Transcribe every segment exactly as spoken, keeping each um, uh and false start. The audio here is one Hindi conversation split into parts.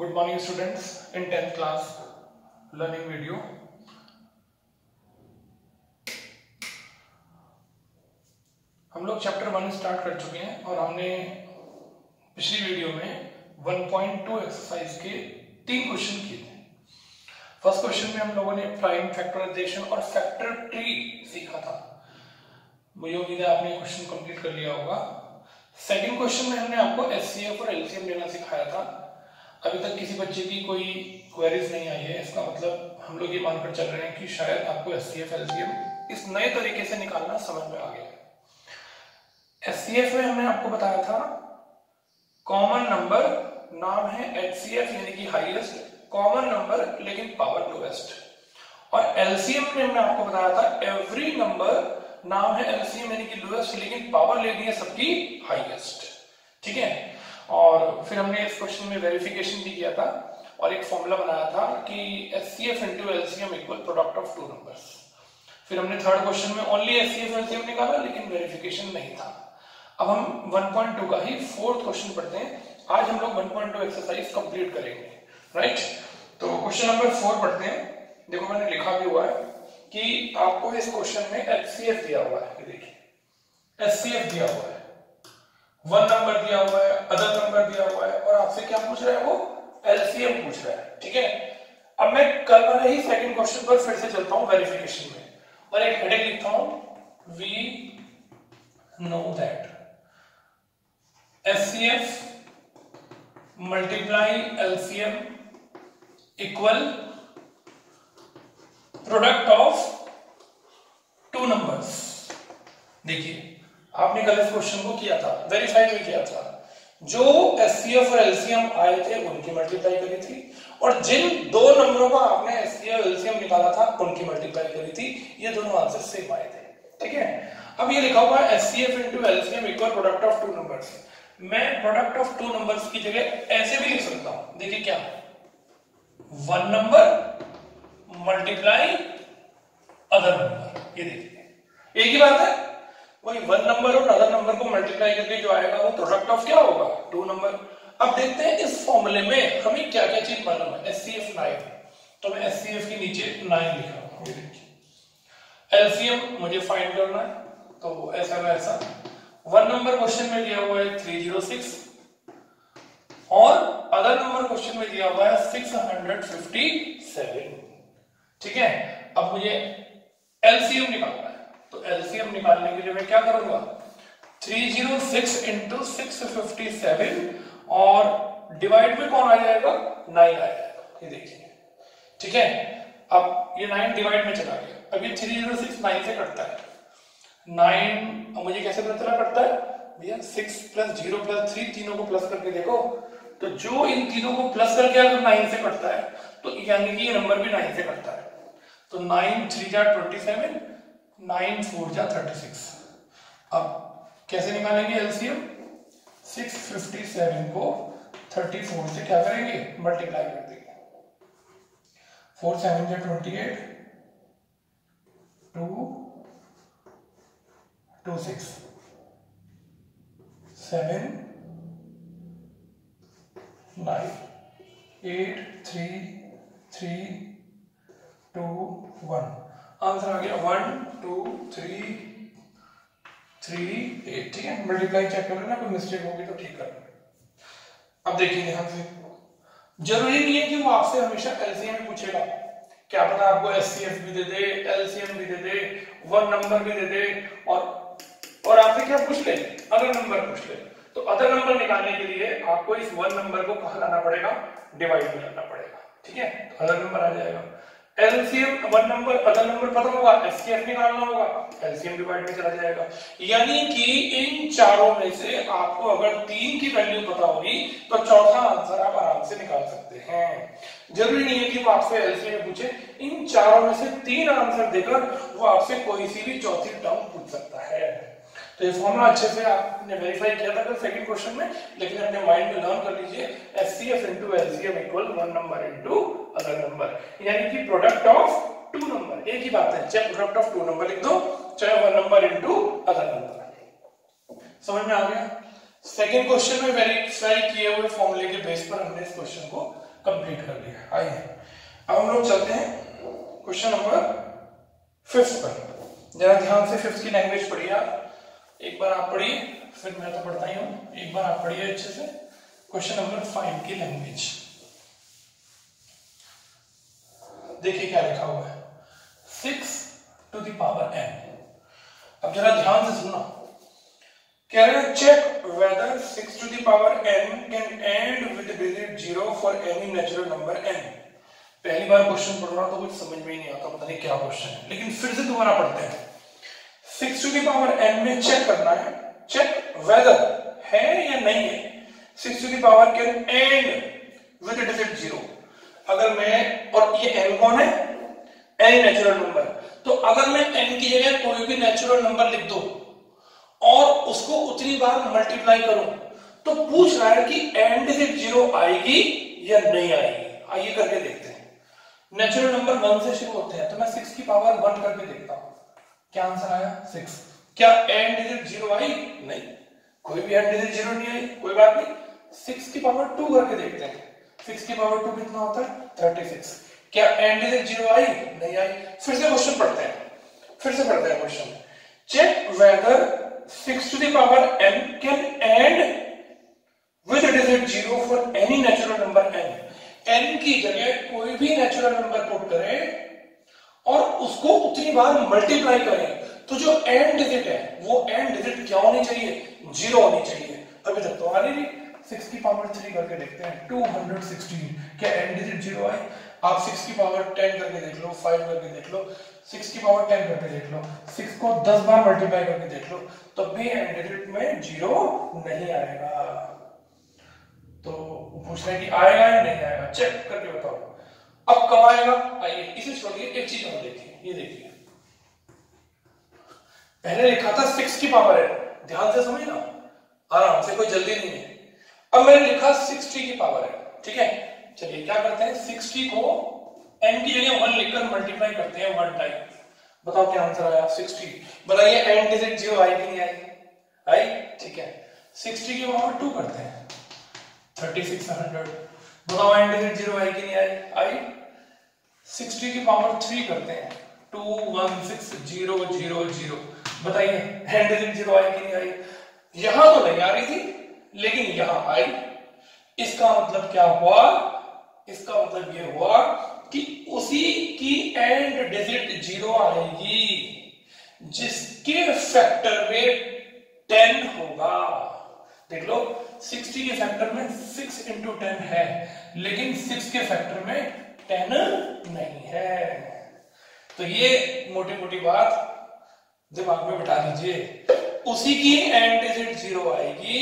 Good morning students in tenth class learning video. हम लोग चैप्टर वन स्टार्ट कर चुके हैं और हमने पिछली वीडियो में वन पॉइंट टू एक्सरसाइज के तीन क्वेश्चन किए थे। फर्स्ट क्वेश्चन में हम लोगों ने प्राइम फैक्टराइजेशन और फैक्टर ट्री सीखा था। मुझे उम्मीद है आपने क्वेश्चन कंप्लीट कर लिया होगा। सेकंड क्वेश्चन में हमने आपको एचसीएफ और एलसीएम लेना सिखाया था। अभी तक किसी बच्चे की कोई क्वेरीज नहीं आई है, इसका मतलब हम लोग ये मानकर चल रहे हैं कि शायद आपको एचसीएफ एलसीएम इस नए तरीके से निकालना समझ में आ गया है। एचसीएफ में हमने आपको बताया था कॉमन नंबर, नाम है एचसीएफ यानी कि हाईएस्ट कॉमन नंबर लेकिन पावर लोएस्ट। और एलसीएम में हमने आपको बताया था एवरी नंबर, नाम है एलसीएम यानी कि लोएस्ट लेकिन पावर ले ली है सबकी हाईएस्ट। ठीक है, और फिर हमने इस क्वेश्चन में वेरिफिकेशन भी किया था और एक फॉर्मूला बनाया था कि HCF into LCM equal product of two numbers. फिर हमने थर्ड क्वेश्चन में ओनली एचसीएफ एलसीएम निकाला लेकिन वेरिफिकेशन नहीं था। अब हम वन पॉइंट टू का ही फोर्थ क्वेश्चन पढ़ते हैं। आज हम लोग one point two exercise complete करेंगे, राइट। तो क्वेश्चन नंबर फोर पढ़ते हैं। देखो मैंने लिखा भी हुआ है कि आपको इस क्वेश्चन में एचसीएफ दिया हुआ है। देखिए एचसीएफ दिया हुआ है, वन नंबर दिया हुआ है, अदर नंबर दिया हुआ है और आपसे क्या पूछ रहा है, वो एलसीएम पूछ रहा है। ठीक है, अब मैं कल वाले ही सेकंड क्वेश्चन पर फिर से चलता हूं वेरिफिकेशन में और एक हेडिंग लिखता हूं, we know that HCF multiply LCM equal product of two numbers. देखिए आपने कल इस क्वेश्चन को किया था, वेरीफाई भी किया था। जो एचसीएफ और एलसीएम आए थे उनकी मल्टीप्लाई करी थी और जिन दो नंबरों का आपने एचसीएफ एलसीएम निकाला था उनकी मल्टीप्लाई करी थी। ये दोनों आंसर सेम आए थे। ठीक है, अब ये लिखा हुआ है HCF into LCM equal product of two numbers. मैं प्रोडक्ट ऑफ टू नंबर्स की जगह ऐसे भी लिख सकता हूं। देखिए क्या, one number multiply other number. ये देखिए एक ही बात है, वही वन नंबर और अदर नंबर को मल्टीप्लाई करके जो आएगा वो प्रोडक्ट ऑफ क्या होगा, टू नंबर। अब देखते हैं इस फॉर्मूले में हमें क्या क्या चीज मालूम है। एचसीएफ नाइन, तो मैं एचसीएफ के नीचे नाइन लिख रहा हूं। ये देखिए एलसीएम मुझे फाइंड करना है, तो ऐसा वैसा। वन नंबर क्वेश्चन में दिया हुआ है थ्री जीरो सिक्स और अदर नंबर क्वेश्चन में दिया हुआ है सिक्स हंड्रेड फिफ्टी सेवन। ठीक है, अब मुझे एलसीएम निकालना है, तो एलसीएम निकालने के लिए मैं क्या करूंगा, three zero six into six fifty seven और डिवाइड में कौन आ जाएगा, नाइन आ जाएगा। ये देखिए, ठीक है। अब ये नाइन डिवाइड में चला गया। अब ये थ्री जीरो सिक्स नाइन से कटता है, नाइन मुझे कैसे पता चला कटता है भैया, six plus zero plus three, तीनों को प्लस करके देखो, तो जो इन तीनों को प्लस करके अगर नाइन से कटता है तो यानी कि ये नंबर भी नाइन से कटता है। तो नाइन थ्री जा ट्वेंटी सेवन, नाइन फोर जा थर्टी सिक्स। अब कैसे निकालेंगे एलसीएम, सिक्स फिफ्टी सेवन को थर्टी फोर से क्या करेंगे, मल्टीप्लाई कर देंगे। फोर सेवन जा twenty eight, two two six, seven nine, eight three three two one. Answer आ गया one two three three eight. ठीक है, मल्टीप्लाई चेक कर लेना, कोई मिस्टेक होगी तो ठीक कर लेना। अब देखिए ध्यान से, जरूरी नहीं है कि वो आपसे हमेशा एलसीएम पूछेगा, क्या पता आपको एचसीएफ भी दे दे, एलसीएम भी दे दे, वन नंबर भी दे दे और और आपसे क्या पूछ ले, अदर नंबर पूछ ले। तो अदर नंबर निकालने के लिए आपको इस वन नंबर को कहां लाना पड़ेगा, डिवाइड में लाना पड़ेगा। ठीक है, तो अदर नंबर आ जाएगा। LCM one number, other number पता होगा, एचसीएफ निकालना होगा, एलसीएम डिवाइड में चला जाएगा। यानी कि इन चारों में से आपको अगर तीन की वैल्यू पता होगी तो चौथा आंसर आप आराम से निकाल सकते हैं। जरूरी नहीं है कि वो आपसे एलसीएम पूछे, इन चारों में से तीन आंसर देकर वो आपसे कोई सी भी चौथी टर्म पूछ सकता है। तो ये फॉर्मूला अच्छे से आपने वेरीफाई किया था कल सेकंड क्वेश्चन में, लेकिन अपने माइंड में लर्न कर लीजिए, HCF into LCM equal one number into other number, यानी कि प्रोडक्ट ऑफ टू नंबर। एक ही बात है, चाहे प्रोडक्ट ऑफ टू नंबर लिख दो, चाहे one number into other number. समझ में आ गया। सेकंड क्वेश्चन में वेरीफाई किए हुए फॉर्मूले के बेस पर हमने इस क्वेश्चन को कंप्लीट कर दिया। आइए अब हम लोग चलते हैं क्वेश्चन नंबर फिफ्थ पर। जरा ध्यान से फिफ्थ की लैंग्वेज पढ़िए आप, एक बार आप पढ़िए, फिर मैं तो पढ़ता ही हूँ, एक बार आप पढ़िए अच्छे से क्वेश्चन नंबर फाइव की लैंग्वेज। देखिए क्या लिखा हुआ है, six to the power N. अब जरा ध्यान से सुना, कह रहे हैं check whether six to the power N can end with digit zero for any natural number N. पहली बार क्वेश्चन पढ़ रहा तो कुछ समझ में ही नहीं आता, पता नहीं क्या क्वेश्चन है, लेकिन फिर से दोबारा पढ़ते हैं। Six to the power N में चेक करना है, चेक वेदर है या नहीं है six to the power can end with digit zero. अगर मैं, और ये एन कौन है, एनी नेचुरल नंबर, तो अगर मैं एन की जगह कोई भी नेचुरल नंबर लिख दूं और उसको उतनी बार मल्टीप्लाई करूं, तो पूछ रहा है कि एंड डिजिट जीरो आएगी या नहीं आएगी। आइए करके देखते हैं। नेचुरल नंबर वन से शुरू होते हैं, तो मैं सिक्स की पावर वन करके देखता हूं, क्या आंसर आया सिक्स। क्या एंड डिजिट जीरो आई? नहीं, कोई भी एंड डिजिट जीरो नहीं आई, कोई बात नहीं। सिक्स की पावर टू करके देखते हैं, सिक्स की पावर टू कितना होता है, थर्टी सिक्स। क्या एंड डिजिट जीरो आई? नहीं आई। फिर से क्वेश्चन पढ़ते हैं, फिर से पढ़ते हैं question. Check whether six to the power n can end with a digit zero for any natural number n। n की जगह कोई भी नेचुरल नंबर पुट करें और उसको उतनी बार मल्टीप्लाई करें, तो जो एंड डिजिट है वो एंड डिजिट क्या होनी चाहिए, जीरो होनी चाहिए। अभी तक तो आ नहीं। सिक्स की पावर थ्री करके देखते हैं, टू हंड्रेड सिक्सटीन। क्या एंड डिजिट जीरो आए? आप सिक्स की पावर टेन करके देख लो, फाइव करके देख लो, सिक्स की पावर टेन करके देख लो, सिक्स को दस बार मल्टीप्लाई करके देख लो, तो भी एंड डिजिट में जीरो नहीं आएगा। तो पूछ रहे हैं कि आएगा या नहीं आएगा, चेक करके बताओ। अब कब आएगा? आइए इसे छोड़िए, एक चीज और देखिए, ये देखिए, पहले लिखा था सिक्स की पावर है, ध्यान से समझना, आराम से, कोई जल्दी नहीं है। अब मैंने लिखा सिक्सटी की पावर है, ठीक है। चलिए क्या करते हैं, सिक्सटी को n की जगह वन लिखकर मल्टीप्लाई करते हैं वन टाइम। बताओ क्या आंसर आया, सिक्सटी। बताइए एंड डिजिट जीरो आई कि नहीं आई? आई, ठीक है। सिक्सटी की पावर टू करते हैं, थर्टी सिक्स हंड्रेड। बताओ एंड डिजिट जीरो आई कि नहीं आई? आई। सिक्सटी की पावर थ्री करते हैं, two one six zero zero zero. बताइए एंड डिजिट जीरो आई कि नहीं आई? यहां तो नहीं आ रही थी, लेकिन यहां आई। इसका मतलब क्या हुआ, इसका मतलब ये हुआ कि उसी की एंड डिजिट जीरो आएगी जिसके फैक्टर में टेन होगा। देख लो, सिक्सटी के फैक्टर में सिक्स इंटू टेन है, लेकिन सिक्स के फैक्टर में टेन नहीं है। तो ये मोटी मोटी बात दिमाग में बिठा लीजिए, उसी की एंड डिजिट जीरो आएगी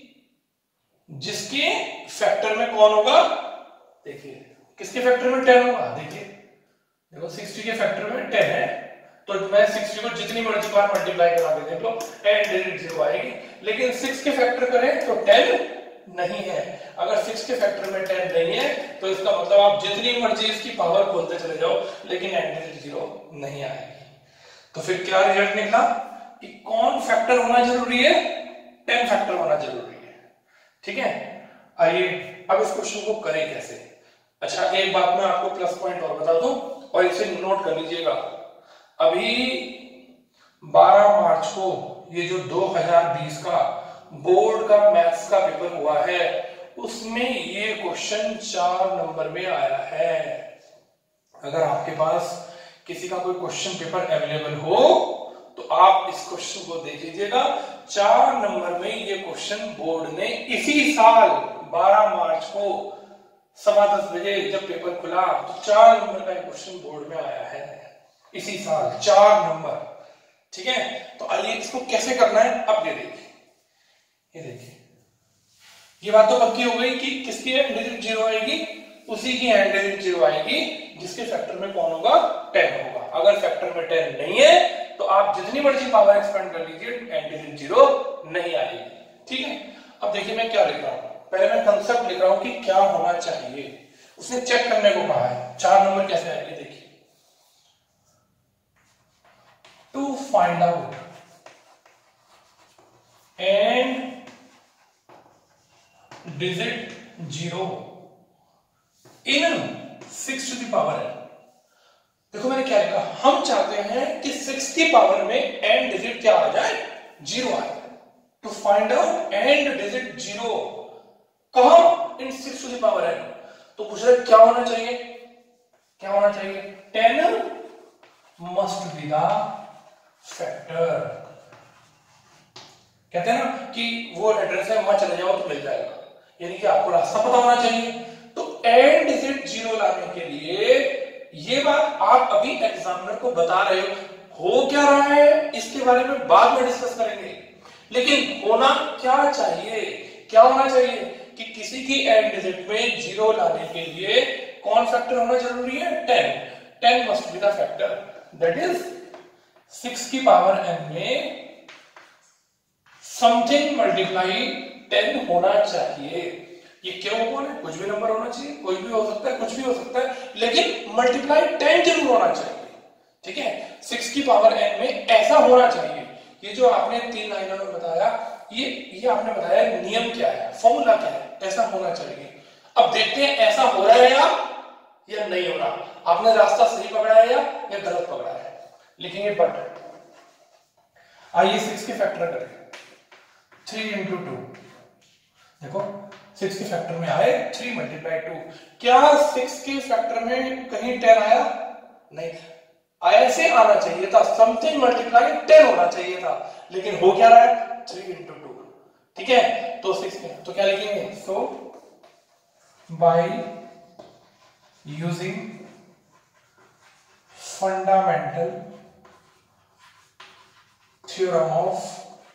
जिसके फैक्टर में कौन होगा, देखिए किसके फैक्टर में टेन होगा। देखिए देखो, सिक्सटी के फैक्टर में टेन है, तो मैं सिक्सटी को जितनी मर्जी बार मल्टीप्लाई करा के देख लो, एंड डिजिट जीरो आएगी। लेकिन सिक्स के फैक्टर करें तो टेन नहीं है। अगर सिक्स के फैक्टर में टेन नहीं है, तो इसका मतलब आप जितनी मर्जी इसकी पावर खोलते चले जाओ, लेकिन एंड डिजिट जीरो नहीं आएगी। तो फिर क्या रिजल्ट निकला कि कौन फैक्टर होना जरूरी है, टेन फैक्टर होना जरूरी है, ठीक है। आइए अब इस क्वेश्चन को करें कैसे। अच्छा, एक बात मैं आपको प्लस पॉइंट और बता दूं, और इसे नोट कर लीजिएगा। अभी बारह मार्च को ये जो दो हज़ार बीस का बोर्ड का मैथ्स का पेपर हुआ है, उसमें ये क्वेश्चन चार नंबर में आया है। अगर आपके पास किसी का कोई क्वेश्चन पेपर अवेलेबल हो तो आप इस क्वेश्चन को देख लीजिएगा। चार नंबर में ये क्वेश्चन बोर्ड ने इसी साल बारह मार्च को सवा दस बजे जब पेपर खुला, तो चार नंबर का क्वेश्चन बोर्ड में आया है इसी साल, चार नंबर, ठीक है। तो आइए इसको कैसे करना है, अब ये देखिए, ये देखिए, ये बात तो पक्की हो गई कि किसकी एंड डिजिट जीरो आएगी, उसी की एंड डिजिट जीरो आएगी जिसके फैक्टर में कौन होगा, टेन होगा। अगर फैक्टर में टेन नहीं है तो आप जितनी मर्जी पावर एक्सपेंड कर लीजिए, एंड डिजिट जीरो नहीं आएगी, ठीक है। अब देखिए मैं क्या लिख रहा हूं, पहले मैं कंसेप्ट लिख रहा हूं कि क्या होना चाहिए। उसने चेक करने को कहा है चार नंबर कैसे आएंगे, देखिए। To find out end digit zero in six to the power N. देखो मैंने क्या लिखा, हम चाहते हैं कि सिक्स की पावर में एन डिजिट क्या आ जाए, जीरो आ जाए। To find out end digit zero कहां, in six to the power N. तो पूछ रहे क्या होना चाहिए, क्या होना चाहिए, ten must be the factor. कहते हैं ना कि वो एड्रेस है वहां चले जाओ तो मिल जाएगा, यानी कि आपको रास्ता पता होना चाहिए। तो एन डिजिट जीरो लाने के लिए ये बात आप अभी एग्जामिनर को बता रहे हो, हो क्या रहा है इसके बारे में बाद में डिस्कस करेंगे, लेकिन होना क्या चाहिए, क्या होना चाहिए कि किसी की एन डिजिट में जीरो लाने के लिए कौन फैक्टर होना जरूरी है, ten. Ten must be the factor, that is six की पावर एन में समथिंग मल्टीप्लाई टेन होना चाहिए। ये क्यों कौन है, कुछ भी नंबर होना चाहिए, कोई भी हो सकता है, कुछ भी हो सकता है, लेकिन मल्टीप्लाई टेन जरूर होना चाहिए। ठीक है, सिक्स की पावर एन में ऐसा होना चाहिए। ये जो आपने तीन लाइनों में बताया, ये ये आपने बताया नियम क्या है, फॉर्मूला क्या है, ऐसा होना चाहिए। अब देखते हैं ऐसा हो रहा है या या नहीं हो रहा, आपने रास्ता सही पकड़ा है या, या गलत पकड़ा है। लिखेंगे बट, आइए सिक्स के फैक्टर करें, थ्री इंटू टू। देखो सिक्स के फैक्टर में आए थ्री मल्टीप्लाई टू, क्या सिक्स के फैक्टर में कहीं टेन आया, नहीं, ऐसे आना चाहिए था, समथिंग मल्टीप्लाई टेन होना चाहिए था, लेकिन हो क्या रहा है, थ्री इंटू टू। ठीक है, तो सिक्स में तो क्या लिखेंगे, so by using fundamental theorem of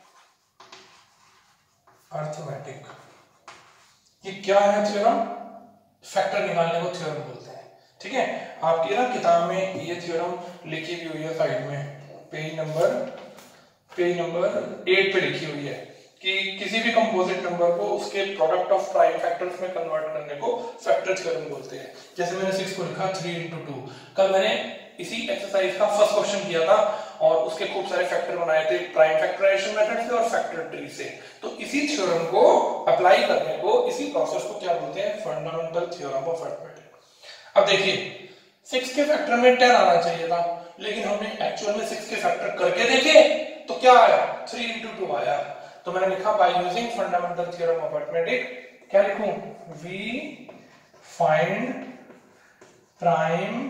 arithmetic. ये क्या है थ्योरम, फैक्टर निकालने को थ्योरम बोलते हैं। ठीक है, आपकी ना किताब में ये थ्योरम लिखी भी हुई है साइड में, page number page number eight पे लिखी हुई है कि किसी भी कंपोजिट नंबर को उसके प्रोडक्ट ऑफ प्राइम फैक्टर्स में कन्वर्ट करने को फैक्टर थ्योरम बोलते हैं। जैसे मैंने सिक्स को लिखा थ्री इंटू टू, कल मैंने इसी एक्सरसाइज का फर्स्ट क्वेश्चन किया था और उसके खूब सारे फैक्टर बनाए थे प्राइम फैक्टराइजेशन मेथड से और फैक्टर ट्री से। तो इसी थ्योरम को अप्लाई करने को, इसी प्रोसेस को क्या बोलते हैं, फंडामेंटल थ्योरम ऑफ अर्थमेटिक। अब देखिए सिक्स के फैक्टर में टेन आना चाहिए था, लेकिन हमने एक्चुअल में सिक्स के फैक्टर करके देखे तो क्या आया, थ्री इंटू टू आया। तो मैंने लिखा by using fundamental theorem of arithmetic, क्या लिखूं, we find prime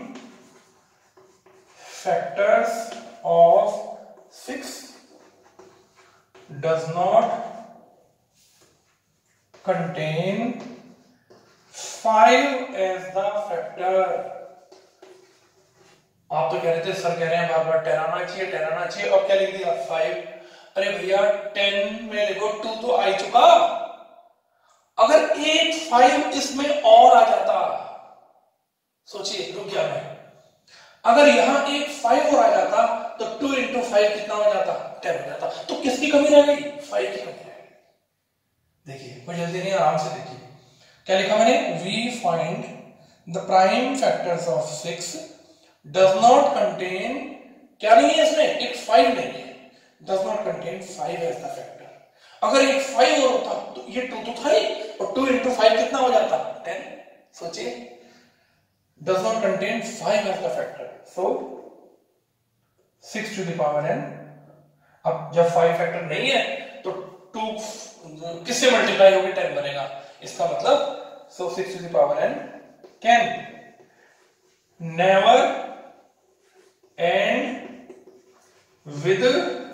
factors of six does not contain five as the factor। आप तो कह रहे थे, सर कह रहे हैं बार बार टेन आना चाहिए, टेन आना चाहिए, और क्या लिख दिया, फाइव। अरे भैया टेन में देखो टू तो आ चुका, अगर एक फाइव इसमें और आ जाता, सोचिए रुक गया मैं, अगर यहां एक फाइव और आ जाता तो टू इंटू फाइव कितना हो जाता, टेन हो जाता। तो किसकी कमी रह गई, फाइव की कमी रह गई। देखिए कोई जल्दी नहीं, आराम से देखिए क्या लिखा मैंने, we find the prime factors of six does not contain, क्या नहीं है इसमें, एक फाइव नहीं है, does not contain five as the factor. अगर एक फाइव और होता तो ये टू तो था ही, और टू इंटू फाइव कितना हो जाता, टेन। सोचिए, does not contain five as the factor, so six to the power n। अब जब फाइव फैक्टर नहीं है तो टू किससे मल्टीप्लाई होगी, टेन बनेगा, इसका मतलब so six to the power n can never end with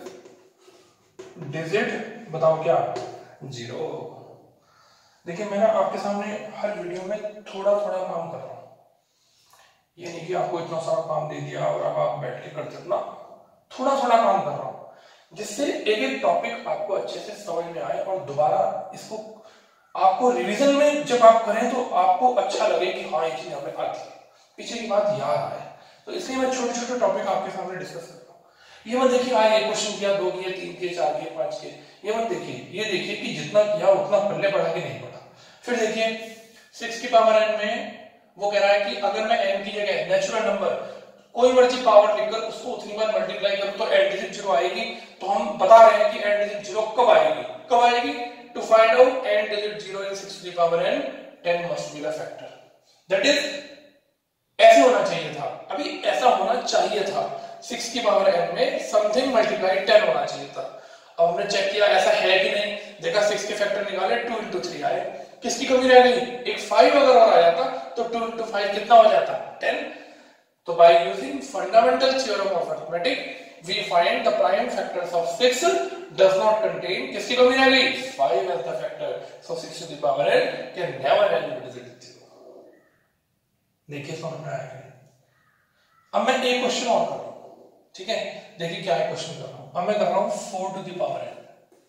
digit, बताओ क्या, जीरो। देखिए मैं ना आपके सामने हर वीडियो में थोड़ा थोड़ा काम कर रहा हूं, ये नहीं कि आपको इतना सारा काम दे दिया और अब आप बैठ के करते ना, थोड़ा थोड़ा काम कर रहा हूं जिससे एक एक टॉपिक आपको अच्छे से समझ में आए और दोबारा इसको आपको रिवीजन में जब आप करें तो आपको अच्छा लगे कि हाँ ये चीज हमें आती है, पीछे की बात याद आए। तो इसलिए मैं छोटे छोटे टॉपिक आपके सामने डिस्कस करता हूँ। ये मत देखिए हाँ एक क्वेश्चन किया, दो किए, तीन किए, चार किए, पांच किए, ये मत देखिए, ये देखिए कि जितना किया उतना पल्ले पड़ा कि नहीं पड़ा। फिर देखिए सिक्स की पावर एन में वो कह रहा है कि अगर मैं n की जगह नेचुरल नंबर कोई मर्जी पावर लिखकर उसको उतनी बार मल्टीप्लाई करूं तो एन डिजिट जीरो आएगी। तो हम बता रहे हैं कि एन डिजिट जीरो कब आएगी, कब आएगी, to find out end digit zero in six to the power n, ten must be the factor. That is ऐसे होना चाहिए था, अभी ऐसा होना चाहिए था, सिक्स की पावर एन में समथिंग मल्टीप्लाई टेन होना चाहिए था। अब हमने चेक किया ऐसा है कि नहीं, देखा सिक्स के फैक्टर निकाले, टू इंटू थ्री आए, किसकी कमी रह गई, एक फाइव अगर और आ जाता तो टू इंटू फाइव कितना हो जाता, टेन। तो by using fundamental theorem of arithmetic we find the prime factors of six does not contain, किसकी कमी रह गई, five as the factor, so six to the power n can never end with zero. देखिए समझ में आया। अब मैं एक क्वेश्चन और कर रहा हूं, ठीक है, देखिए क्या है क्वेश्चन कर रहा हूं। अब मैं कर रहा हूं four to the power n,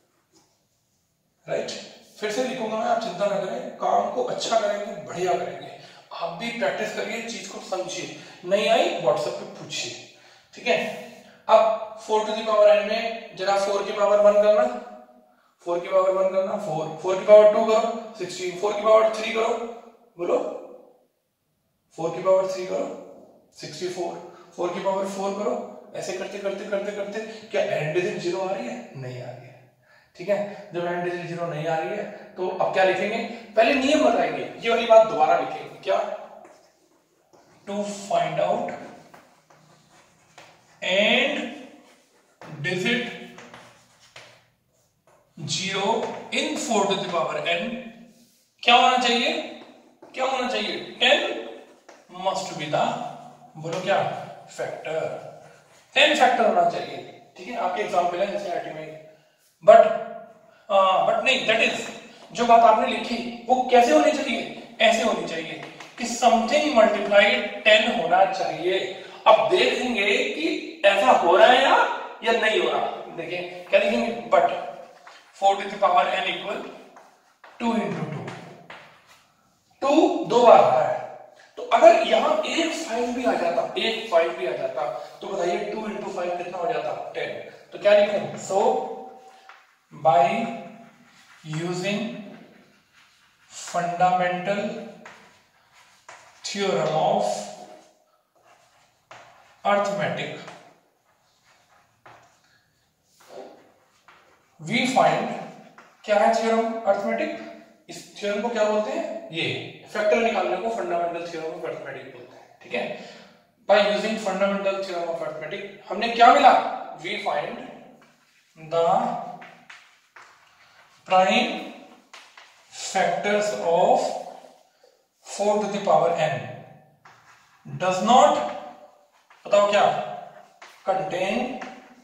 right. फिर से लिखूंगा मैं, आप चिंता ना करें, काम को अच्छा करेंगे, बढ़िया करेंगे। आप भी प्रैक्टिस करिए, चीज को समझिए, नहीं आई व्हाट्सएप पे पूछिए, ठीक है। अब four to the power n में जरा फोर की पावर वन करना, फोर की पावर वन करना, फोर, फोर की पावर टू करो सिक्सटीन, फोर की पावर थ्री करो, बोलो, फोर की पावर थ्री करो सिक्सटी फोर, फोर की पावर फोर करो, ऐसे करते करते करते करते क्या एंड डिजिट जीरो आ रही है, नहीं आ रही है, ठीक है। जब एंड डिजिट जीरो नहीं आ रही है तो अब क्या लिखेंगे, पहले नियम बताएंगे, ये वाली बात दोबारा लिखेंगे, क्या, to find out end digit zero in four to the power n क्या होना चाहिए, क्या होना चाहिए, टेन मस्ट बी द, बोलो क्या, फैक्टर, टेन फैक्टर होना चाहिए, ठीक है। आपके एग्जाम्पल है जैसे आईटी में, बट बट नहीं, दैट इज जो बात आपने लिखी वो कैसे होनी चाहिए, ऐसे होनी चाहिए कि समथिंग मल्टीप्लाइड टेन होना चाहिए। अब देखेंगे कि ऐसा हो रहा है या या नहीं हो रहा, देखिए क्या लिखेंगे, but four to the power n equal to into two, two दो बार आ रहा है, तो अगर यहां एक फाइव भी आ जाता, एक फाइव भी आ जाता तो बताइए टू इंटू फाइव कितना हो जाता, टेन। तो क्या लिखें, so by using fundamental theorem of arithmetic we find, क्या है थ्योरम अरिथमेटिक, इस थ्योरम को क्या बोलते हैं, ये फैक्टर निकालने को फंडामेंटल थ्योरम ऑफ अरिथमेटिक बोलते हैं, ठीक है। By using fundamental theorem of arithmetic हमने क्या मिला, we find the prime factors of four to the power n does not, बताओ क्या, contain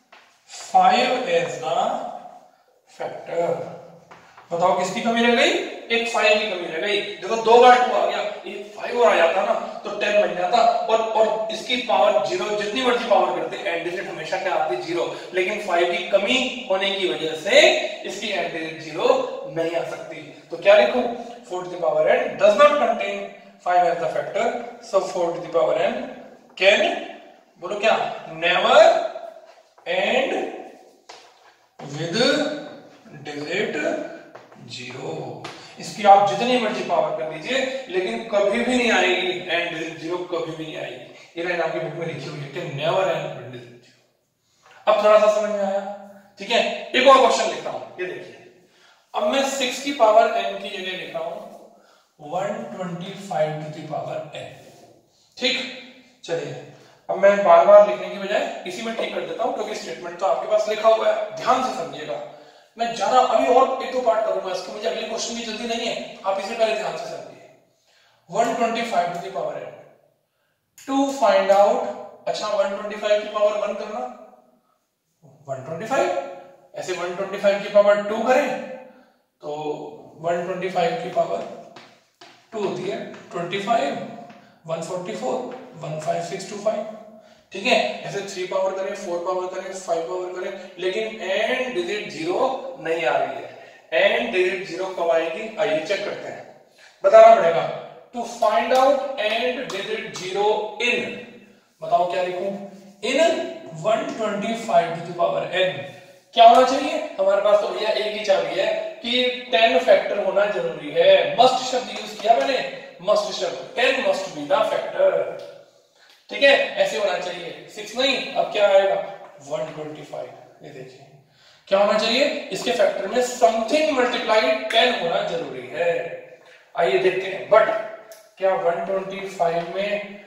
five as the factor. बताओ किसकी कमी रह गई, एक फाइव की कमी रह गई। देखो दो बार टू आ गया, एक फाइव और आ जाता ना तो टेन बन जाता, और और इसकी पावर जीरो, जितनी मर्जी पावर करते एंड डिजिट हमेशा क्या आती, जीरो, लेकिन फाइव की कमी होने की वजह से इसकी एंड डिजिट जीरो नहीं आ सकती। तो क्या लिखूं, four to the power n does not contain five as the factor, so four to the power n can, बोलो क्या, never end with digit zero. इसकी आप जितनी मर्जी पावर कर लीजिए लेकिन कभी भी नहीं आएगी एंड डिजिट जीरो, कभी भी नहीं आएगी। ये लाइन आपकी बुक में लिखी हुई है कि never end with digit zero. अब थोड़ा सा समझ में आया, ठीक है। एक और क्वेश्चन लिख रहा हूं, ये देखिए, अब मैं सिक्स की पावर n की जगह लिख रहा हूं one twenty five to the power n, ठीक। चलिए अब मैं बार बार लिखने की बजाय इसी में ठीक कर देता हूं, क्योंकि स्टेटमेंट तो आपके पास लिखा हुआ है, ध्यान से समझिएगा। मैं ज्यादा अभी और एक दो पार्ट करूंगा इसके, मुझे अगले क्वेश्चन की जल्दी नहीं है, आप इसे पहले ध्यान से समझिए। One twenty five to the power n to find out, अच्छा वन ट्वेंटी फाइव की पावर वन करना, वन ट्वेंटी फाइव, ऐसे वन ट्वेंटी फाइव की पावर टू करें तो वन ट्वेंटी फाइव की पावर टू होती है twenty five, one forty four, one five six two five, ठीक है। ऐसे थ्री पावर करें, फोर पावर करें, फाइव पावर करें, लेकिन एंड डिजिट जीरो नहीं आ रही है। एंड डिजिट जीरो कब आएगी, आइए चेक करते हैं, बताना पड़ेगा। To find out end digit zero in, बताओ क्या लिखूं, in one twenty five to the power n क्या होना चाहिए, हमारे पास तो भैया एक ही चाबी है कि टेन फैक्टर होना जरूरी है। मस्ट शब्द यूज किया मैंने, मस्ट शब्द, ten must be the factor, ठीक है, ऐसे होना चाहिए। सिक्स नहीं, अब क्या आएगा वन ट्वेंटी फाइव, ये देखिए क्या होना चाहिए, इसके फैक्टर में समथिंग मल्टीप्लाइड टेन होना जरूरी है। आइए देखते हैं, बट क्या वन ट्वेंटी फाइव में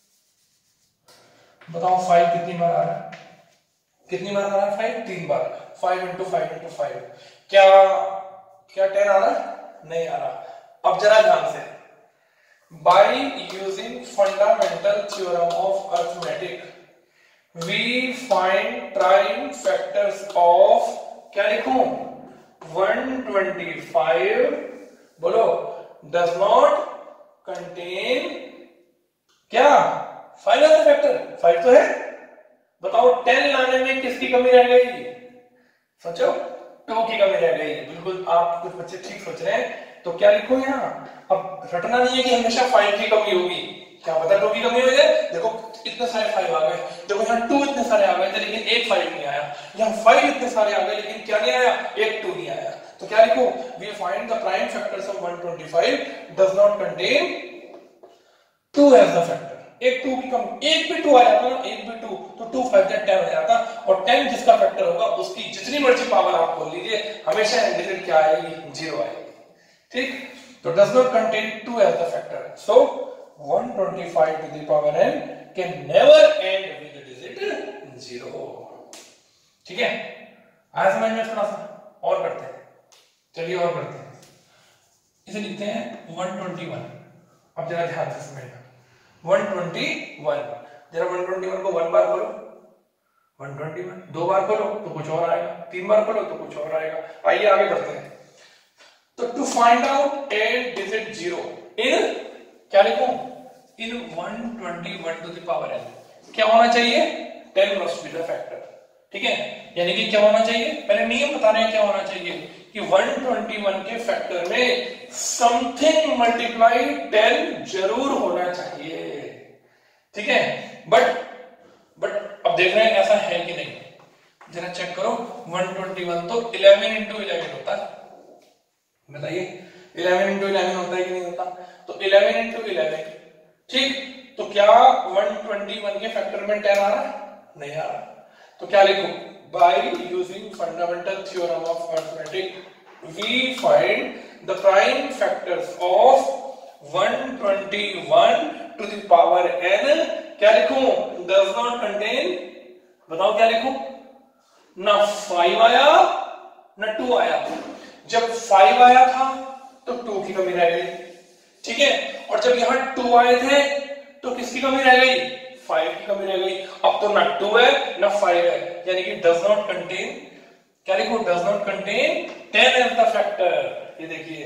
बताओ फाइव कितनी बार आ रहा है? कितनी बार आ रहा है फाइव? तीन बार। Five into five into five, क्या क्या टेन आ रहा है? नहीं आ रहा। अब जरा ध्यान से, by using fundamental theorem of arithmetic we find prime factors of, क्या लिखूं? वन ट्वेंटी फाइव, बोलो, डज नॉट कंटेन क्या? फाइव है फैक्टर, फाइव तो है। बताओ टेन लाने में किसकी कमी रह गई? सोचो, टू की कमी रह गई। बिल्कुल, आप कुछ बच्चे ठीक सोच रहे हैं। तो क्या लिखो यहाँ? अब रटना नहीं है कि हमेशा फाइव की कमी होगी, क्या पता टू की कमी हो जाए। देखो इतने सारे फाइव आ गए, देखो यहाँ टू इतने सारे आ गए थे लेकिन एक फाइव नहीं आया, यहाँ फाइव इतने सारे आ गए लेकिन क्या नहीं आया? एक टू नहीं आया। तो क्या लिखो? We find the prime factors of one twenty five does not contain two as the factor. एक टू की कम, एक भी टू आ जाता ना, एक भी टू, तो टू फाइव टेन हो जाता। और टेन जिसका फैक्टर होगा उसकी जितनी मर्जी पावर आप खोल लीजिए, हमेशा एंड क्या आएगी? जीरो आएगी। ठीक, तो does not contain two as the factor, so one twenty five to the power n can never end with digit zero. ठीक है, आया समझ में? थोड़ा सा और करते हैं, चलिए और करते हैं। इसे लिखते हैं वन ट्वेंटी वन। अब जरा ध्यान से समझना, वन ट्वेंटी वन, जरा वन ट्वेंटी वन को वन बार खोलो, वन ट्वेंटी वन, दो बार खोलो तो कुछ और आएगा, तीन बार खोलो तो कुछ और आएगा। आइए आगे बढ़ते हैं। तो to find out end digit zero in, क्या लिखूं? In one twenty one to the power n, क्या होना चाहिए? Ten must be the factor. ठीक है, यानी कि क्या होना चाहिए? पहले नियम बता रहे हैं क्या होना चाहिए, कि वन ट्वेंटी वन के फैक्टर में समथिंग मल्टीप्लाई टेन जरूर होना चाहिए। ठीक है, बट बट अब देख रहे हैं ऐसा है कि नहीं, जरा चेक करो। वन ट्वेंटी वन तो इलेवन इंटू इलेवन होता है, बताइए इलेवन इंटू इलेवन होता है कि नहीं होता? तो इलेवन इंटू इलेवन, ठीक, तो क्या वन ट्वेंटी वन के फैक्टर में टेन आ रहा है? नहीं आ रहा। तो क्या लिखो? By using fundamental theorem of arithmetic we find the prime factors of one twenty one to the power n, क्या लिखूं? डज नॉट कंटेन, बताओ क्या लिखूं? ना फाइव आया ना टू आया। जब फाइव आया था तो टू की कमी रह गई, ठीक है, और जब यहां टू आए थे तो किसकी कमी रह गई? फाइव की कमी रह गई। अब तो ना टू है ना फाइव है, यानी कि डज नॉट कंटेन, क्या लिखो? Does not contain ten as the factor. ये देखिए,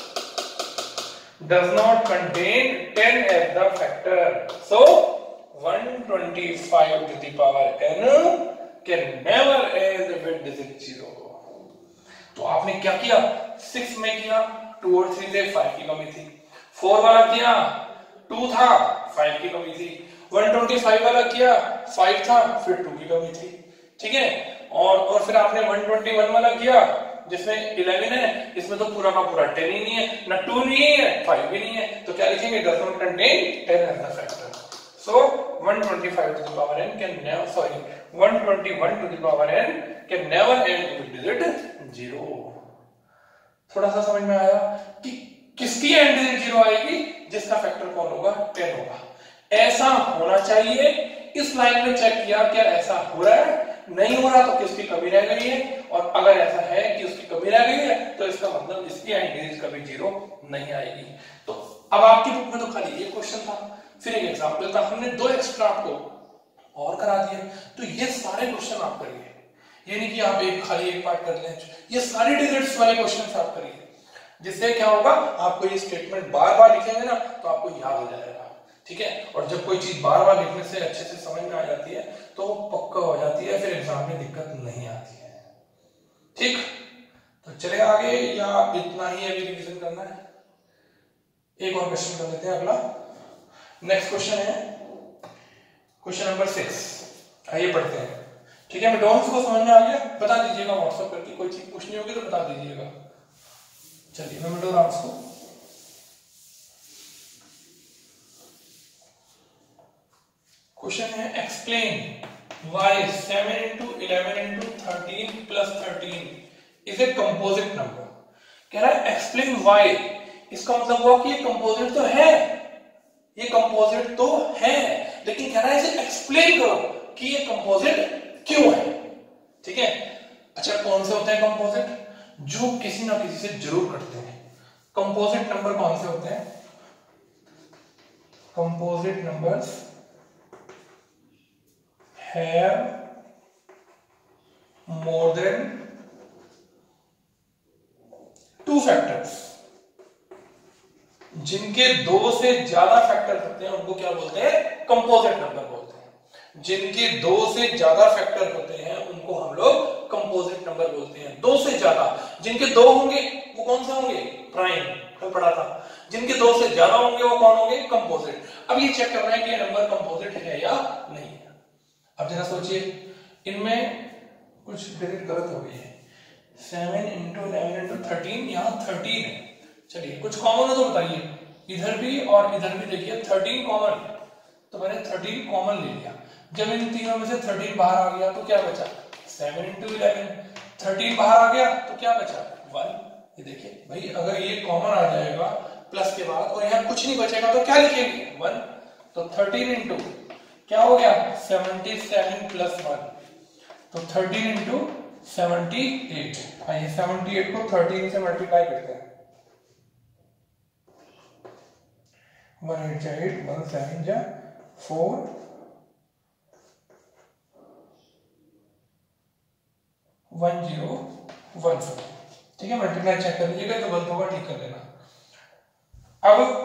does not contain ten as the factor, so one twenty five to the power n can never end with digit zero. तो आपने क्या किया? सिक्स में किया, टू और थ्री थे, फाइव की कमी थी। फोर वाला किया, टू था, फाइव की कमी थी। वन ट्वेंटी फाइव वाला किया, फाइव था, फिर टू की कमी थी। ठीक है, और और फिर आपने वन ट्वेंटी वन वाला किया जिसमें इलेवन है, इसमें तो पूरा का पूरा टेन ही नहीं है, ना टू नहीं है, फाइव भी नहीं है। तो क्या लिखेंगे? Does not contain ten as the factor. So one twenty-five to the power n can never, sorry, one twenty-one to the power n can never end with digit zero. थोड़ा सा समझ में आया कि किसकी एंड डिजिट जीरो आएगी? जिसका फैक्टर कौन होगा? टेन होगा। ऐसा होना चाहिए। इस लाइन में चेक किया, क्या ऐसा हो रहा है? नहीं हो रहा, तो किसकी कमी रह गई है? और अगर ऐसा है कि उसकी कमी रह गई है तो इसका मतलब इसकी एंड डिजिट कभी जीरो नहीं आएगी। तो अब आपकी बुक में तो खाली एक क्वेश्चन था, फिर एक एग्जाम्पल था, हमने दो एक्स्ट्रा आपको और करा दिए। तो ये सारे क्वेश्चन आप करिए, ये नहीं कि आप एक खाली एक पार्ट कर लें, ये सारी डिजिट्स वाले क्वेश्चन आप करिए। जिससे क्या होगा, आपको ये स्टेटमेंट बार बार लिखेंगे ना तो आपको याद हो जाएगा। ठीक है, और जब कोई चीज बार बार लिखने से अच्छे से समझ में आ जाती है तो वो पक्का हो जाती है, फिर एग्जाम में दिक्कत नहीं आती है। ठीक, तो चले आगे, या इतना ही अभी रिवीजन करना है? एक और क्वेश्चन कर लेते हैं। अगला नेक्स्ट क्वेश्चन है क्वेश्चन नंबर सिक्स। आइए पढ़ते हैं। ठीक है, मेडोन्स को समझ में आ गया? बता दीजिएगा व्हाट्सएप करके, कोई चीज पूछनी होगी तो बता दीजिएगा। चलिए मैं मेडोन्स को, क्वेश्चन है explain why seven into eleven into thirteen plus thirteen is a composite number. कह रहा है एक्सप्लेन व्हाई, इसका मतलब हुआ कि ये कंपोजिट तो है ये कंपोजिट तो है, लेकिन कह रहा है इसे एक्सप्लेन करो कि ये कंपोजिट क्यों है। ठीक है, अच्छा कौन से होते हैं कंपोजिट? जो किसी ना किसी से जरूर कटते हैं। कंपोजिट नंबर कौन से होते हैं? Composite numbers have more than two factors. जिनके दो से ज्यादा फैक्टर होते हैं उनको क्या बोलते हैं? कंपोजिट नंबर बोलते हैं। जिनके दो से ज्यादा फैक्टर होते हैं उनको हम लोग कंपोजिट नंबर बोलते हैं। दो से ज्यादा, जिनके दो होंगे वो कौन से होंगे? प्राइम, कल पढ़ा था। जिनके दो से ज्यादा होंगे वो कौन होंगे? कंपोजिट। अब ये चेक करना है कि ये नंबर कंपोजिट है या नहीं है। अब जरा सोचिए, इनमें कुछ डिजिट गलत हो गई है। Seven into eleven into thirteen, यहाँ थर्टीन है। चलिए कुछ कॉमन हो तो बताइए, इधर भी और इधर भी देखिए थर्टीन कॉमन, तो मैंने थर्टीन कॉमन ले लिया। जब इन तीनों में से थर्टीन बाहर आ गया तो क्या बचा? Seven into eleven. थर्टीन बाहर आ गया तो क्या बचा? वन। ये देखिए भाई, अगर ये कॉमन आ जाएगा प्लस के बाद और यहाँ कुछ नहीं बचेगा तो क्या लिखेंगे? वन। तो थर्टीन इंटू क्या हो गया? सेवेंटी सेवन प्लस वन, तो थर्टीन इंटू सेवेंटी एट। आइए सेवेंटी एट को थर्टीन से मल्टीप्लाई करते हैं। वन एट जा एट, वन सेवन जा four, one zero one four. ठीक है, मल्टीप्लाई चेक कर लीजिएगा, तो गलत होगा ठीक कर देना। अब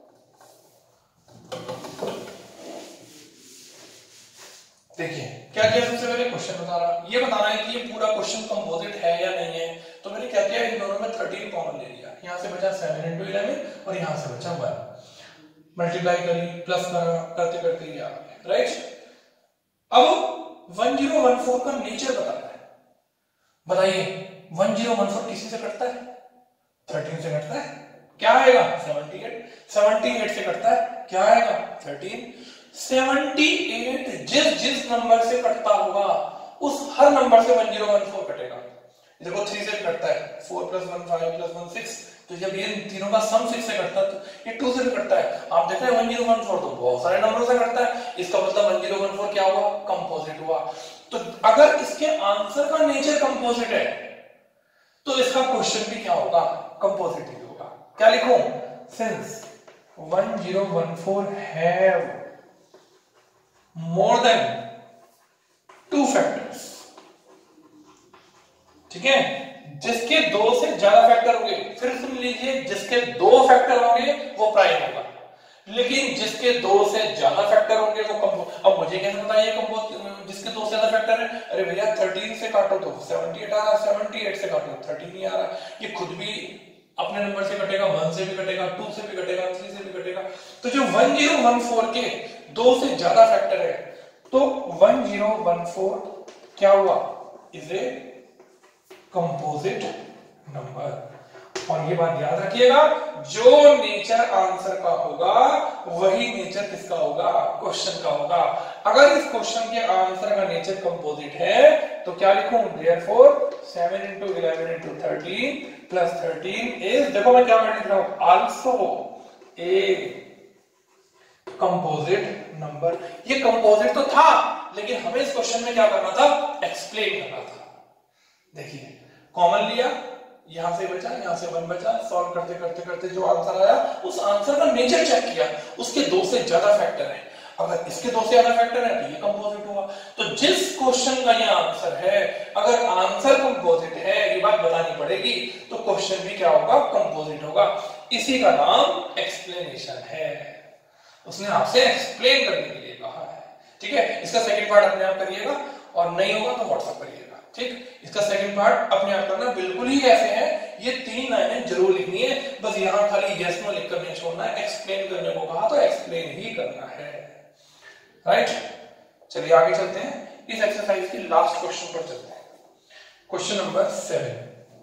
देखिए क्या किया, सबसे पहले क्वेश्चन बता रहा, ये बताना है कि ये पूरा क्वेश्चन कंपोजिट है या नहीं है। तो मैंने क्या किया, इन दोनों में थर्टीन कॉमन ले लिया। यहाँ से बचा सेवन इंटू इलेवन और यहाँ से बचा वन। मल्टीप्लाई करी, प्लस करा, करते करते ये आ गया, राइट। अब वन जीरो वन फोर का नेचर बताना है। बताइए वन जीरो वन फोर किसी से कटता है? थर्टीन से कटता है, क्या आएगा? Seventy eight. सेवेंटी एट से कटता है, क्या आएगा? थर्टीन। सेवेंटी एट जिस जिस नंबर से कटता होगा उस हर नंबर से वन जीरो वन फोर कटेगा। देखो थ्री से कटता है, four plus one five plus one six, तो जब ये तीनों का सम सिक्स से कटता है तो ये टू से भी कटता है। आप देख रहे हैं वन जीरो वन फोर तो बहुत सारे नंबरों से कटता है, इसका मतलब वन जीरो वन फोर क्या हुआ? कंपोजिट हुआ। तो अगर इसके आंसर का नेचर कंपोजिट है तो इसका क्वेश्चन भी क्या होगा? कंपोजिट ही होगा। क्या लिखूं? Since one zero one four have more than two factors. ठीक है, जिसके दो से ज्यादा फैक्टर होंगे, फिर सुन लीजिए, जिसके दो फैक्टर होंगे वो प्राइम होगा, लेकिन जिसके दो से ज्यादा फैक्टर होंगे वो कंपोजिट। अब मुझे कैसे पता ये कंपोजिट जिसके दो से ज्यादा फैक्टर है? अरे भैया थर्टीन से काटो तो सेवेंटी एट आ रहा, सेवेंटी एट से काटो थर्टीन ही आ रहा। ये खुद भी अपने नंबर से कटेगा, वन से भी कटेगा, टू से भी कटेगा, थ्री से भी कटेगा। तो जो वन जीरो वन फोर के दो से ज्यादा फैक्टर है तो वन जीरो वन फोर क्या हुआ? Is a composite number. और ये बात याद रखिएगा, जो नेचर आंसर का होगा वही नेचर किसका होगा? क्वेश्चन का होगा। अगर इस क्वेश्चन के आंसर का नेचर कंपोजिट है तो क्या लिखूं? Therefore seven into eleven into thirteen plus thirteen is, देखो मैं क्या लिख रहा हूं, आल्सो ए कंपोजिट नंबर। ये कंपोजिट तो था, लेकिन हमें इस क्वेश्चन में क्या करना था? एक्सप्लेन करना था। देखिए कॉमन लिया, यहां से बचा, यहां से वन बचा, सॉल्व करते करते करते जो आंसर आया उस आंसर का नेचर चेक किया, उसके दो से ज्यादा फैक्टर है। अगर इसके दो से ज्यादा फैक्टर है तो ये कंपोजिट हुआ। तो जिस क्वेश्चन का ये आंसर है, अगर आंसर कंपोजिट है, ये बात बतानी पड़ेगी, तो क्वेश्चन भी क्या होगा? कंपोजिट होगा। इसी का नाम एक्सप्लेनेशन है। उसने आपसे एक्सप्लेन करने के लिए कहा है। ठीक है, इसका सेकंड पार्ट अपने आप करिएगा और नहीं होगा तो व्हाट्सएप करिएगा। ठीक, इसका सेकंड पार्ट अपने आप करना, बिल्कुल ही ऐसे है। ये तीन लाइनें जरूर लिखनी है, बस यहां खाली यस नो लिख कर नहीं छोड़ना है। एक्सप्लेन करने को कहा तो एक्सप्लेन ही करना है, राइट। चलिए आगे चलते हैं, इस एक्सरसाइज की लास्ट क्वेश्चन पर चलते हैं। Question number seven.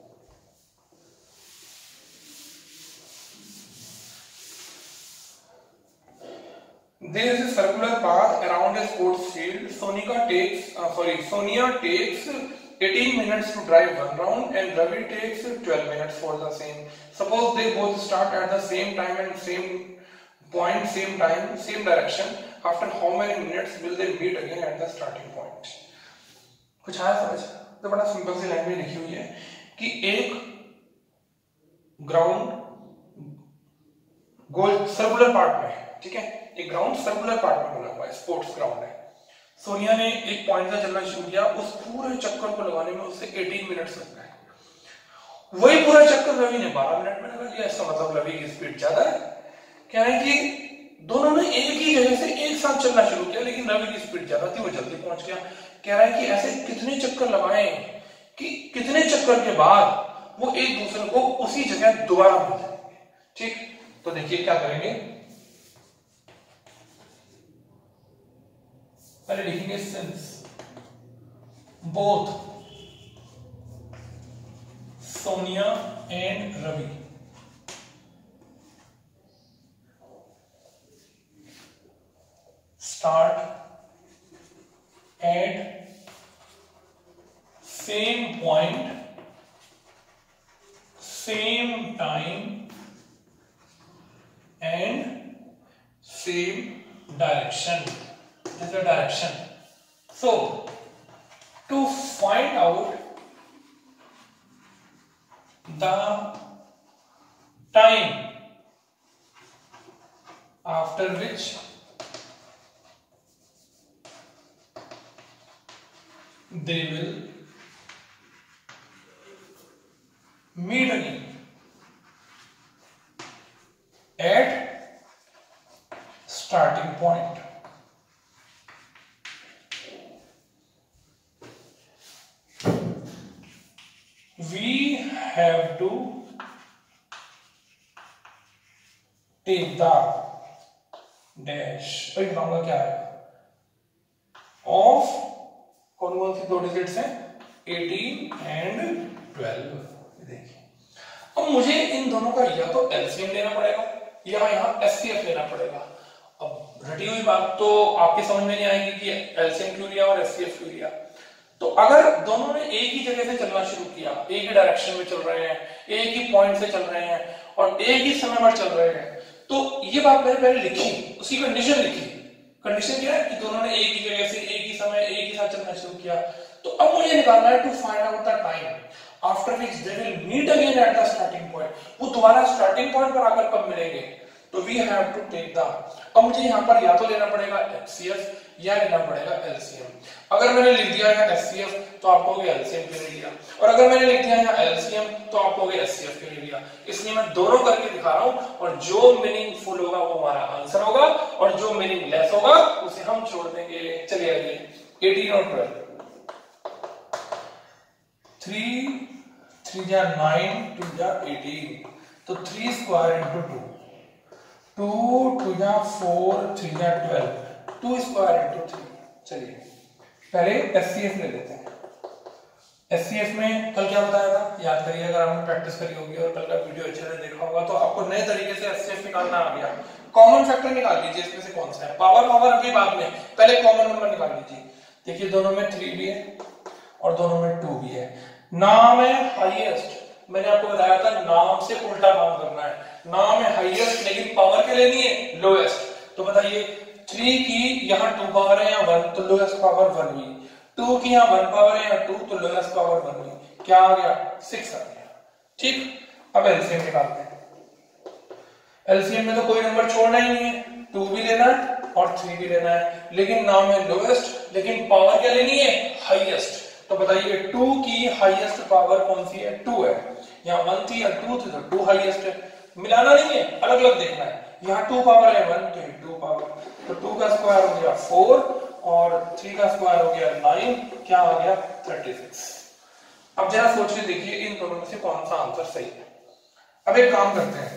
There is a circular path around a sports field. Sonika takes, uh, sorry, Sonia takes eighteen minutes to drive one round, and Ravi takes twelve minutes for the same. Suppose they both start at the same time and same point same time same direction after how many minutes will they meet again at the starting point। कुछ आया समझ? तो बड़ा सिंपल सी लाइन में लिखी हुई है कि एक ग्राउंड गोल सर्कुलर पार्ट में, ठीक है, एक ग्राउंड सर्कुलर पार्ट में बना हुआ है, स्पोर्ट्स ग्राउंड है। सोनिया ने एक पॉइंट से चलना शुरू किया, उस पूरे चक्कर को लगाने में उससे अठारह मिनट्स लग गए। वही पूरा चक्कर रवि ने बारह मिनट में लगा लिया। इसका मतलब रवि की स्पीड ज्यादा है। कह रहे हैं कि दोनों ने एक ही जगह से एक साथ चलना शुरू किया, लेकिन रवि की स्पीड ज्यादा थी, वो जल्दी पहुंच गया। कह रहा है कि ऐसे कितने चक्कर लगाए कि कितने चक्कर के बाद वो एक दूसरे को उसी जगह दोबारा मिल जाएंगे। ठीक, तो देखिए क्या करेंगे, पहले लिखेंगे since both Sonia and Ravi start at same point, same time and same direction. This is the direction. So to find out the time after which they will meet again at starting point. We have to take the dash, तो बनाऊंगा क्या है, of कौन कौन सी दो डिजिट्स हैं, अठारह एंड बारह। देखिए अब मुझे इन दोनों का या तो एलसीएम लेना पड़ेगा या यहाँ एचसीएफ लेना पड़ेगा। अब रटी हुई बात तो आपके समझ में नहीं आएगी कि एलसीएम क्यों लिया और एचसीएफ क्यों लिया। तो अगर दोनों ने एक ही जगह से चलना शुरू किया, एक ही डायरेक्शन में चल रहे हैं, एक ही पॉइंट से चल रहे हैं और एक ही समय पर चल रहे हैं, तो ये बात मैंने पहले लिखी, उसकी कंडीशन लिखी। कंडीशन क्या है कि दोनों ने एक ही जगह से एक ही समय एक ही साथ चलना शुरू किया। तो अब मुझे निकालना है to find out the time after which they will meet again at the starting point. वो दोबारा स्टार्टिंग पॉइंट पर आकर कब मिलेंगे, तो we have to take the, अब मुझे यहाँ पर या तो लेना पड़ेगा एचसीएफ या लेना पड़ेगा एलसीएम। अगर मैंने लिख दिया है एचसीएफ तो आप कहोगे एलसीएम क्यों नहीं लिया, और अगर मैंने लिख दिया है एलसीएम तो आप कहोगे एचसीएफ क्यों नहीं लिया। इसलिए मैं दोनों करके दिखा रहा हूं, और जो मीनिंगफुल होगा वो हमारा आंसर होगा और जो मीनिंगलेस होगा उसे हम छोड़ देंगे। चलिए आगे, अठारह और बारह, थ्री थ्री जा नाइन, टू जा एटीन, तो three square into two, two two जा फोर, थ्री जा twelve, two square into three. चलिए पहले एचसीएफ ले लेते हैं। एचसीएफ में कल क्या बताया था, याद करिए, अगर आपने प्रैक्टिस करी होगी और कल का वीडियो अच्छे से देखा होगा तो आपको नए तरीके से एचसीएफ निकालना आ गया। कॉमन फैक्टर निकाल लीजिए, इसमें से कौन सा है, पावर पावर अभी बाद में, पहले कॉमन नंबर निकाल लीजिए। देखिए दोनों में थ्री भी है और दोनों में टू भी है। नाम है हाईएस्ट, मैंने आपको बताया था नाम से उल्टा काम करना है। नाम है हाईएस्ट लेकिन पावर के लेनी है लोएस्ट। तो बताइए थ्री की यहाँ टू पावर है या वन, तो लोएस्ट पावर वन हुई। टू की यहाँ वन पावर है या टू, तो लोएस्ट पावर वन हुई। क्या आ गया, सिक्स आ गया। ठीक, अब एलसीएम निकालते हैं। एलसीएम में तो कोई नंबर छोड़ना ही नहीं है, टू भी लेना है और थ्री भी लेना है, लेकिन नाम है लोएस्ट लेकिन पावर क्या लेनी है, हाईएस्ट। तो बताइए टू की हाईएस्ट पावर कौन सी है, टू है। यहाँ वन थी या टू थी, तो टू हाईएस्ट है। मिलाना नहीं है, अलग अलग देखना है। यहाँ टू पावर है वन, तो ये टू पावर, तो टू का स्क्वायर हो गया फोर और थ्री का स्क्वायर हो गया नाइन, क्या आ गया थर्टी सिक्स। अब जरा सोच के देखिए इन दोनों में से कौन सा आंसर सही है। अब एक काम करते हैं,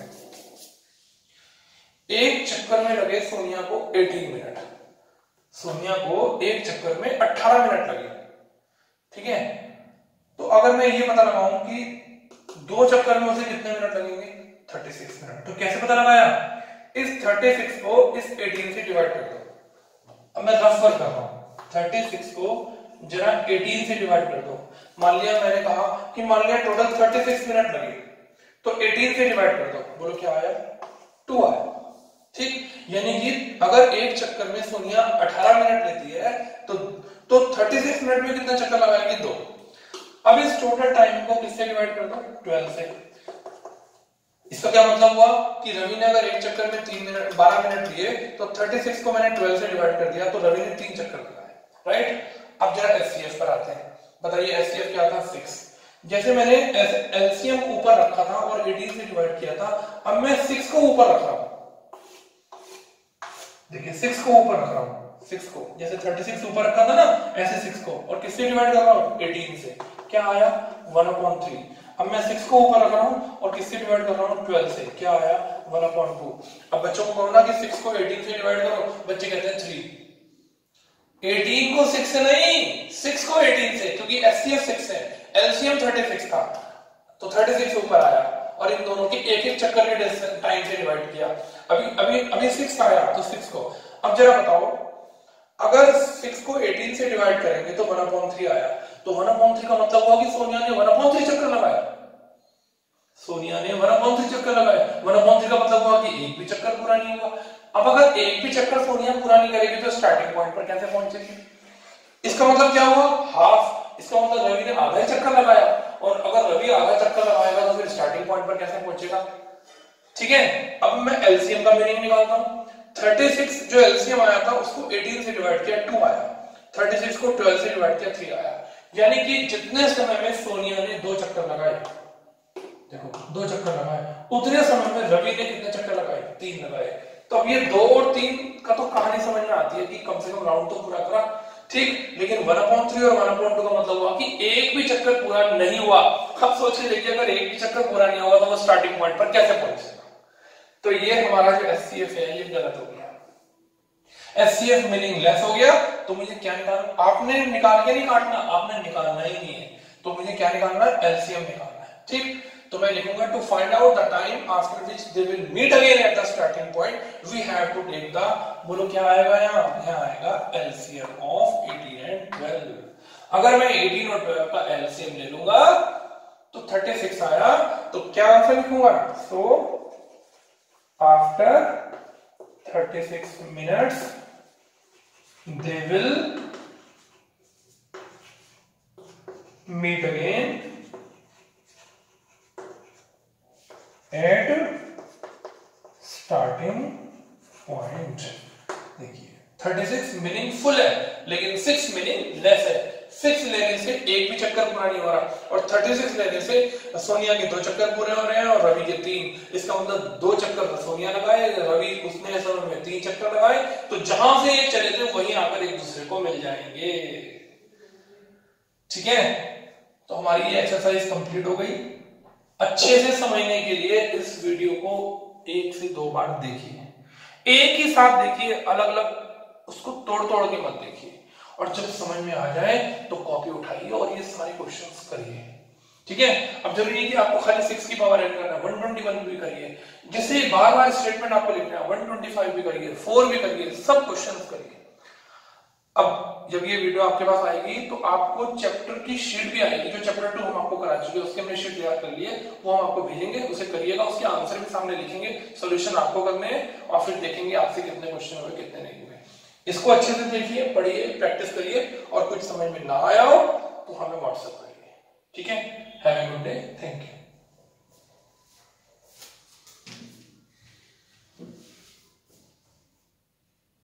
एक चक्कर में लगे सोनिया को अठारह मिनट, सोनिया को एक चक्कर में अठारह मिनट लगे, ठीक है। तो अगर मैं ये पता लगाऊं कि दो चक्कर में उसे कितने मिनट लगेंगे, छत्तीस मिनट, तो कैसे पता लगाया, इस छत्तीस को इस अठारह से डिवाइड कर दो। अब मैं रफ वर्क कर रहा हूं, छत्तीस को जरा अठारह से डिवाइड कर दो। मान लिया मैंने कहा कि मान लिया टोटल छत्तीस मिनट लगे, तो अठारह से डिवाइड कर दो, बोलो क्या आया, टू आया। ठीक, यानी कि अगर एक चक्कर में सोनिया अठारह मिनट लेती है तो तो छत्तीस मिनट में कितना चक्कर लगाएगी? दो। अब इस टोटल टाइम को किससे डिवाइड कर दो? ट्वेल्व से। इसका क्या मतलब हुआ कि रवि ने अगर एक चक्कर में तीन मिनट बारह मिनट लिए तो छत्तीस को मैंने ट्वेल्व से डिवाइड कर दिया, तो रवि ने तीन चक्कर लगाए, राइट। अब जरा एचसीएफ पर आते हैं। बताइए एचसीएफ क्या था? सिक्स। जैसे मैंने एलसीएम ऊपर रखा था और अठारह से डिवाइड किया था, अब मैं सिक्स को ऊपर रख रहा हूं। देखिए सिक्स को ऊपर रख रहा हूं, सिक्स को जैसे छत्तीस ऊपर रखा था ना, ऐसे सिक्स को, और किससे डिवाइड कर रहा हूं? अठारह से। क्या आया? One upon three. अब मैं सिक्स को ऊपर रख रहा हूं और किससे डिवाइड कर रहा हूं? ट्वेल्व से। क्या आया? One upon two. अब बच्चों को कहो ना कि सिक्स को अठारह से डिवाइड करो, बच्चे कहते हैं थ्री। अठारह को सिक्स से नहीं, सिक्स को अठारह से, क्योंकि एचसीएफ सिक्स है, एलसीएम छत्तीस था, तो छत्तीस ऊपर आया और इन दोनों के एक एक चक्कर के टाइम से डिवाइड किया। अभी अभी अभी सिक्स आया तो सिक्स को। अब जरा बताओ, अगर सिक्स को अठारह से डिवाइड करेंगे तो वन अपॉन थ्री आया, तो वन अपॉन थ्री का मतलब हुआ कि सोनिया ने वन अपॉन थ्री चक्कर लगाया। सोनिया ने वन अपॉन थ्री चक्कर लगाया। वन अपॉन थ्री का मतलब हुआ कि एक भी चक्कर पूरा नहीं हुआ। अब अगर एक भी चक्कर सोनिया पूरा नहीं करेगी तो स्टार्टिंग पॉइंट पर कैसे पहुंचेगी? इसका मतलब क्या हुआ? हाफ। इसका मतलब रवि ने आधा ही चक्कर लगाया, और अगर रवि आधा चक्कर लगाएगा तो फिर स्टार्टिंग पॉइंट पर कैसे पहुंचेगा? ठीक है, अब मैं एलसीएम का मीनिंग निकालता हूं। छत्तीस जो एलसीएम आया था उसको अठारह से डिवाइड किया, टू आया। छत्तीस को ट्वेल्व से डिवाइड किया, थ्री आया। यानी कि जितने समय में सोनिया ने दो चक्कर लगाए, देखो दो चक्कर लगाए, उतने समय में रवि ने कितने चक्कर लगाए? तीन लगाए। तो अब ये दो और तीन का तो कहानी समझ में आती है कि कम से कम राउंड तो पूरा करा, ठीक। लेकिन वन अपॉन थ्री और वन अपॉन टू का मतलब हुआ कि एक भी चक्कर पूरा नहीं हुआ। अब सोच के देखिए, अगर एक भी चक्कर पूरा नहीं होगा तो वो स्टार्टिंग पॉइंट पर कैसे पहुंचेगा? तो ये हमारा जो एचसीएफ है ये गलत हो गया। एचसीएफ मीनिंग लेस हो गया। तो मुझे क्या निकालना? आपने निकाल के नहीं काटना, आपने निकालना ही नहीं है। तो मुझे क्या निकालना है? एलसीएम निकालना है, ठीक। तो मैं लिखूंगा to find out the time after which they will meet again at the starting point we have to take the, बोलो क्या आएगा यहाँ? यहाँ आएगा एलसीएम ऑफ अठारह एंड ट्वेल्व। अगर मैं अठारह और ट्वेल्व का एलसीएम ले लूंगा तो छत्तीस आया, तो क्या आंसर लिखूंगा? सो after thirty-six minutes they will meet again at starting point। देखिए छत्तीस मीनिंग फुल है लेकिन सिक्स मीनिंग लेस है। सिक्स लेने से एक भी चक्कर पूरा नहीं हो रहा, और छत्तीस लेने से सोनिया के दो चक्कर पूरे हो रहे हैं और रवि के तीन। इसका मतलब दो चक्कर सोनिया लगाए, रवि उसने समय में तीन चक्कर लगाए, तो जहां से ये चले थे वहीं आकर एक दूसरे को मिल जाएंगे, ठीक है। तो हमारी ये एक्सरसाइज कंप्लीट हो गई। अच्छे से समझने के लिए इस वीडियो को एक से दो बार देखिए, एक ही साथ देखिए, अलग अलग उसको तोड़ तोड़ के मत देखिए, और जब समझ में आ जाए तो कॉपी उठाइए और ये सारे क्वेश्चंस करिए, ठीक है। अब जरूरी नहीं कि आपको खाली सिक्स की पावर ऐड करना है, वन ट्वेंटी वन भी करिए, जैसे बार बार स्टेटमेंट आपको लिखना है, वन ट्वेंटी फाइव भी करिए, फोर भी करिए, सब क्वेश्चंस करिए। अब जब ये वीडियो आपके पास आएगी तो आपको चैप्टर की शीट भी आएगी, जो चैप्टर टू हम आपको करा चुके हैं उसके हमने शीट तैयार कर लिए, वो हम आपको भेजेंगे, उसे करिएगा, उसके आंसर भी सामने लिखेंगे, सॉल्यूशन आपको करने हैं, और फिर देखेंगे आपसे कितने क्वेश्चन हुए कितने नहीं हुए। इसको अच्छे से देखिए, पढ़िए, प्रैक्टिस करिए, और कुछ समझ में ना आया हो तो हमें व्हाट्सएप करिए, ठीक है। Have a good day, thank you.